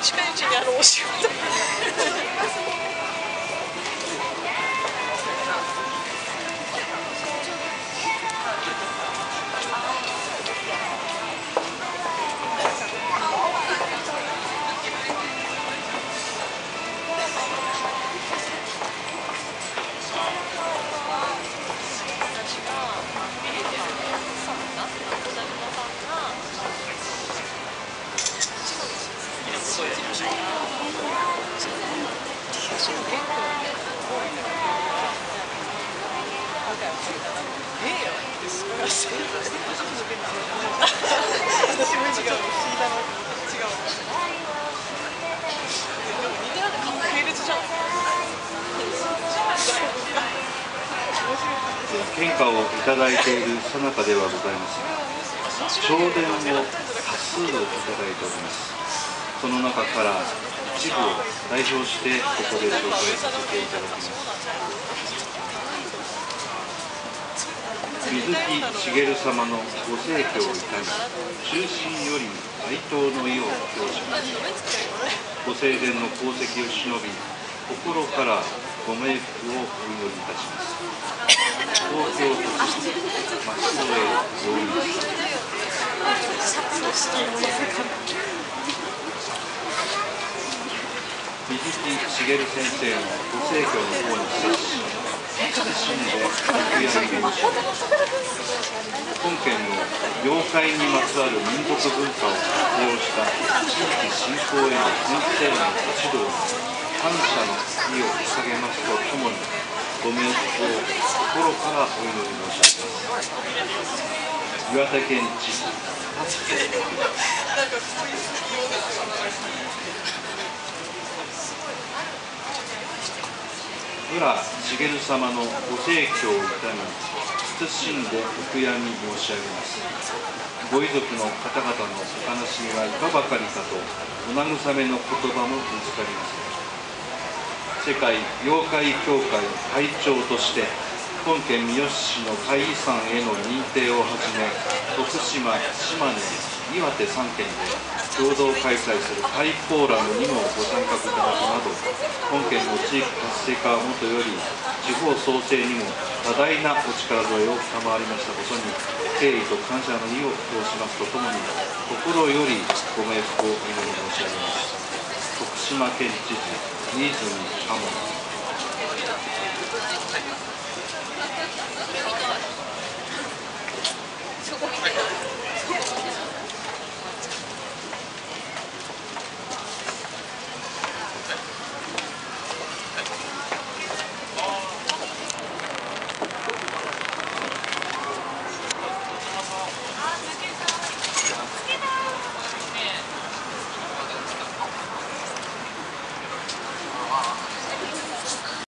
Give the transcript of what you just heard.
近いうちにお仕事献花をいただいている最中ではございますが、弔電を多数いただいております。その中から一部を代表してここで紹介させていただきます。水木しげる様のご逝去を悼み、衷心より哀悼の意を表します。ご正殿の功績を忍び、心からご冥福をお祈りいたします。東京都知事松添洋一さん。水木しげる先生のご逝去の方に接し、謹んでお悔やみ申し上げます。本県の妖怪にまつわる民族文化を活用した地域振興への先生のご指導に感謝の意を捧げますとともに、ご冥福を心からお祈り申し上げます。岩手県知事浦茂様のご逝去を悼み、謹んでお悔やみ申し上げます。ご遺族の方々のお悲しみはいかばかりかとお慰めの言葉も見つかりません。世界妖怪協会会長として本県三好市の怪異山への認定をはじめ、徳島、島根、岩手3県で共同開催する怪フォーラムにもご参画いただくなど、本県の地域活性化はもとより地方創生にも多大なお力添えを賜りましたことに敬意と感謝の意を表しますとともに、心よりご冥福をお祈り申し上げます。徳島県知事新泉亞門。